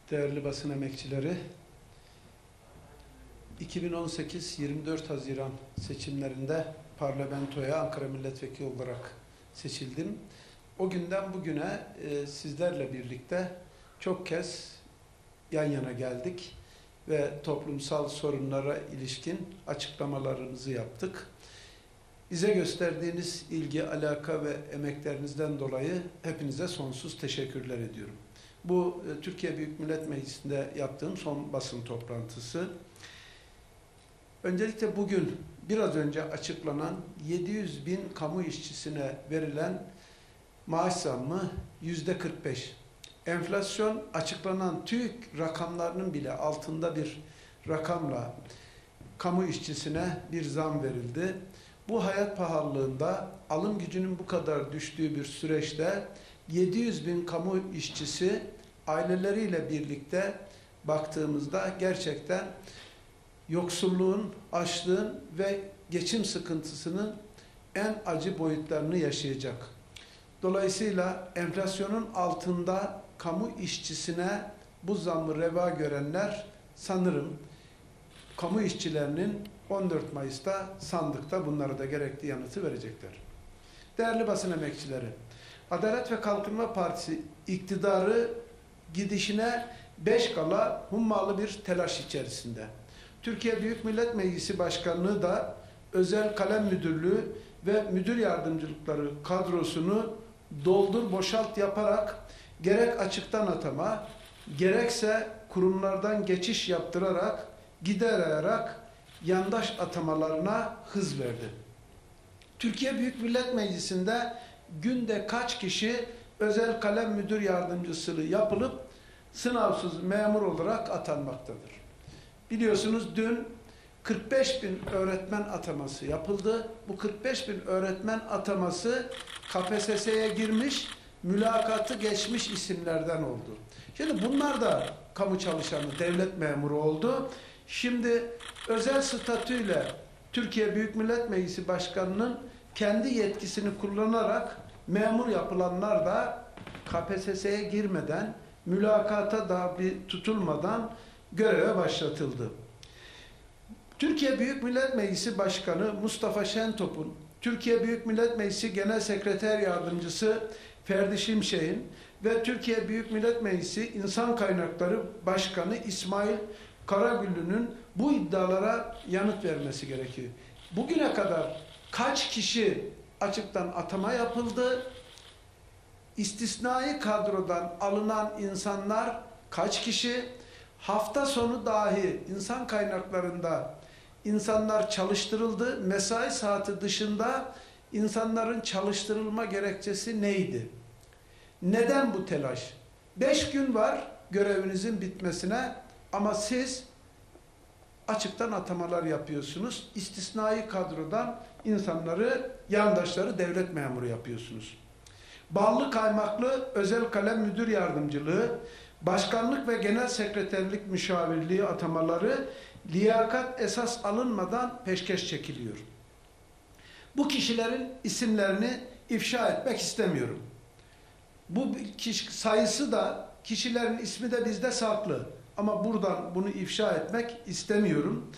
Değerli basın emekçileri, 2018-24 Haziran seçimlerinde parlamentoya Ankara Milletvekili olarak seçildim. O günden bugüne sizlerle birlikte çok kez yan yana geldik ve toplumsal sorunlara ilişkin açıklamalarımızı yaptık. Bize gösterdiğiniz ilgi, alaka ve emeklerinizden dolayı hepinize sonsuz teşekkürler ediyorum. Bu Türkiye Büyük Millet Meclisi'nde yaptığım son basın toplantısı. Öncelikle bugün biraz önce açıklanan 700 bin kamu işçisine verilen maaş zammı %45. Enflasyon açıklanan TÜİK rakamlarının bile altında bir rakamla kamu işçisine bir zam verildi. Bu hayat pahalılığında alım gücünün bu kadar düştüğü bir süreçte 700 bin kamu işçisi aileleriyle birlikte baktığımızda gerçekten yoksulluğun, açlığın ve geçim sıkıntısının en acı boyutlarını yaşayacak. Dolayısıyla enflasyonun altında kamu işçisine bu zammı reva görenler sanırım kamu işçilerinin 14 Mayıs'ta sandıkta bunlara da gerekli yanıtı verecekler. Değerli basın emekçileri, Adalet ve Kalkınma Partisi iktidarı gidişine 5 kala hummalı bir telaş içerisinde. Türkiye Büyük Millet Meclisi Başkanlığı da özel kalem müdürlüğü ve müdür yardımcılıkları kadrosunu doldur boşalt yaparak gerek açıktan atama, gerekse kurumlardan geçiş yaptırarak, giderarak yandaş atamalarına hız verdi. Türkiye Büyük Millet Meclisi'nde günde kaç kişi özel kalem müdür yardımcısı yapılıp sınavsız memur olarak atanmaktadır? Biliyorsunuz dün 45 bin öğretmen ataması yapıldı. Bu 45 bin öğretmen ataması KPSS'ye girmiş, mülakatı geçmiş isimlerden oldu. Şimdi bunlar da kamu çalışanı, devlet memuru oldu. Şimdi özel statüyle Türkiye Büyük Millet Meclisi Başkanı'nın kendi yetkisini kullanarak memur yapılanlar da KPSS'ye girmeden, mülakata da bir tutulmadan göreve başlatıldı. Türkiye Büyük Millet Meclisi Başkanı Mustafa Şentop'un, Türkiye Büyük Millet Meclisi Genel Sekreter Yardımcısı Ferdi Şimşek'in ve Türkiye Büyük Millet Meclisi İnsan Kaynakları Başkanı İsmail Karagüllü'nün bu iddialara yanıt vermesi gerekiyor. Bugüne kadar kaç kişi açıktan atama yapıldı? İstisnai kadrodan alınan insanlar kaç kişi? Hafta sonu dahi insan kaynaklarında insanlar çalıştırıldı. Mesai saati dışında insanların çalıştırılma gerekçesi neydi? Neden bu telaş? 5 gün var görevinizin bitmesine ama siz açıktan atamalar yapıyorsunuz. İstisnai kadrodan insanları, yandaşları devlet memuru yapıyorsunuz. Ballı kaymaklı özel kalem müdür yardımcılığı, başkanlık ve genel sekreterlik müşavirliği atamaları liyakat esas alınmadan peşkeş çekiliyor. Bu kişilerin isimlerini ifşa etmek istemiyorum. Bu kişi sayısı da, kişilerin ismi de bizde saklı. Ama buradan bunu ifşa etmek istemiyorum.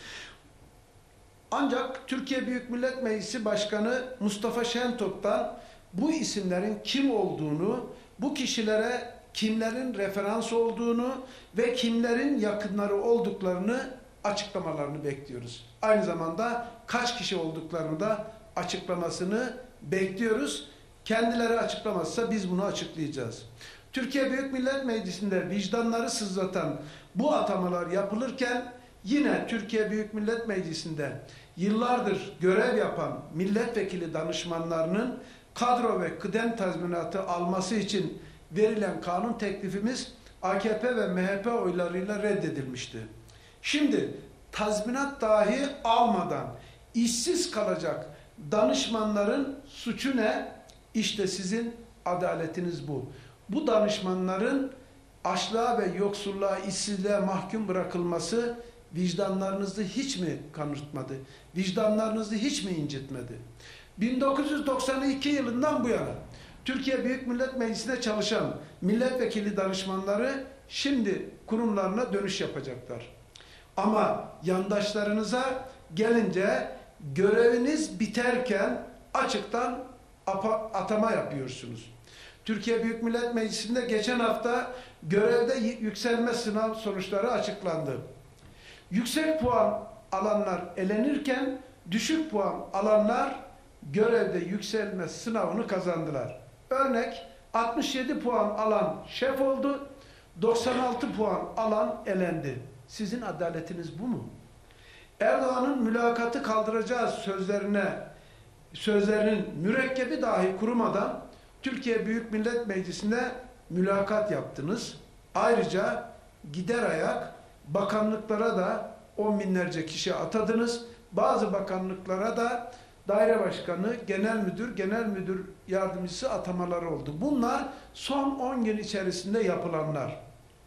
Ancak Türkiye Büyük Millet Meclisi Başkanı Mustafa Şentop'tan bu isimlerin kim olduğunu, bu kişilere kimlerin referans olduğunu ve kimlerin yakınları olduklarını açıklamalarını bekliyoruz. Aynı zamanda kaç kişi olduklarını da açıklamasını bekliyoruz. Kendileri açıklamazsa biz bunu açıklayacağız. Türkiye Büyük Millet Meclisi'nde vicdanları sızlatan bu atamalar yapılırken yine Türkiye Büyük Millet Meclisi'nde yıllardır görev yapan milletvekili danışmanlarının kadro ve kıdem tazminatı alması için verilen kanun teklifimiz AKP ve MHP oylarıyla reddedilmişti. Şimdi tazminat dahi almadan işsiz kalacak danışmanların suçu ne? İşte sizin adaletiniz bu. Bu danışmanların açlığa ve yoksulluğa, işsizliğe mahkum bırakılması vicdanlarınızı hiç mi kanırtmadı? Vicdanlarınızı hiç mi incitmedi? 1992 yılından bu yana Türkiye Büyük Millet Meclisi'ne çalışan milletvekili danışmanları şimdi kurumlarına dönüş yapacaklar. Ama yandaşlarınıza gelince göreviniz biterken açıktan atama yapıyorsunuz. Türkiye Büyük Millet Meclisi'nde geçen hafta görevde yükselme sınav sonuçları açıklandı. Yüksek puan alanlar elenirken düşük puan alanlar görevde yükselme sınavını kazandılar. Örnek 67 puan alan şef oldu, 96 puan alan elendi. Sizin adaletiniz bu mu? Erdoğan'ın mülakatı kaldıracağı sözlerinin mürekkebi dahi kurumadan Türkiye Büyük Millet Meclisi'nde mülakat yaptınız. Ayrıca gider ayak bakanlıklara da on binlerce kişi atadınız. Bazı bakanlıklara da daire başkanı, genel müdür yardımcısı atamaları oldu. Bunlar son 10 gün içerisinde yapılanlar.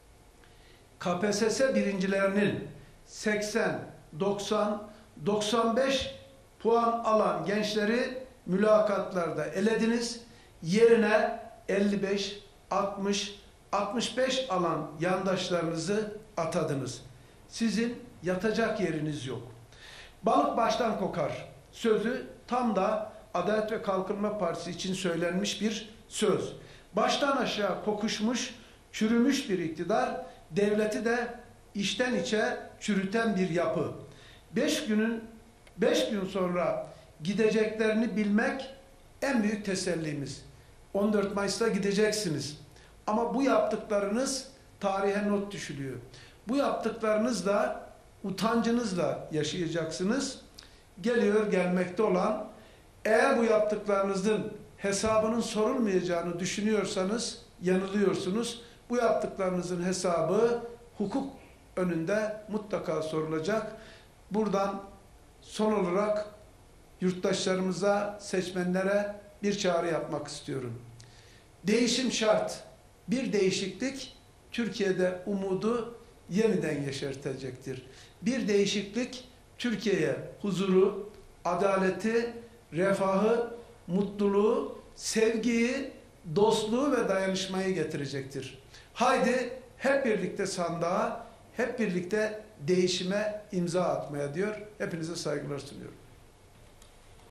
KPSS birincilerinin 80, 90, 95 puan alan gençleri mülakatlarda elediniz. Yerine 55, 60, 65 alan yandaşlarınızı atadınız. Sizin yatacak yeriniz yok. Balık baştan kokar sözü tam da Adalet ve Kalkınma Partisi için söylenmiş bir söz. Baştan aşağı kokuşmuş, çürümüş bir iktidar, devleti de içten içe çürüten bir yapı. 5 gün sonra gideceklerini bilmek en büyük tesellimiz. 14 Mayıs'ta gideceksiniz. Ama bu yaptıklarınız tarihe not düşülüyor. Bu yaptıklarınızla, utancınızla yaşayacaksınız. Geliyor gelmekte olan, eğer bu yaptıklarınızın hesabının sorulmayacağını düşünüyorsanız yanılıyorsunuz. Bu yaptıklarınızın hesabı hukuk önünde mutlaka sorulacak. Buradan son olarak yurttaşlarımıza, seçmenlere bir çağrı yapmak istiyorum. Değişim şart. Bir değişiklik Türkiye'de umudu yeniden yeşertecektir. Bir değişiklik Türkiye'ye huzuru, adaleti, refahı, mutluluğu, sevgiyi, dostluğu ve dayanışmayı getirecektir. Haydi hep birlikte sandığa, hep birlikte değişime imza atmaya diyor. Hepinize saygılar sunuyorum.